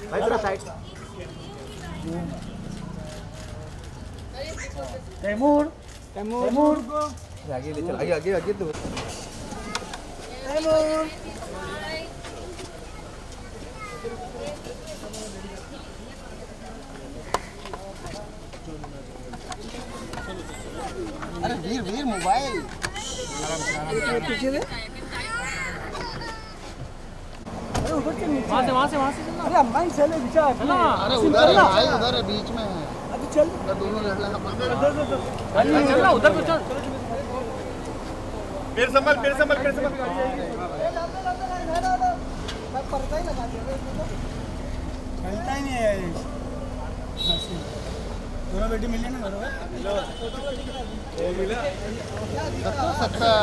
भाई थोड़ा साइड। तैमूर तैमूर आगे ले चल, आगे आगे आगे तो तैमूर। अरे वीर वीर मोबाइल पीछे दे। अरे उधर के नीचे वहाँ से चलना। अरे अंबानी चले विचार। अरे उधर है भाई, उधर है बीच में है। अभी चल दोनों लड़ लेना। चलना उधर तो चल। पैर संभाल पैर संभाल पैर संभाल। मैं पर्दा ही लगा दिया। चलता ही नहीं है ये। दोनों बेटी मिली ना बराबर। हेलो मिला।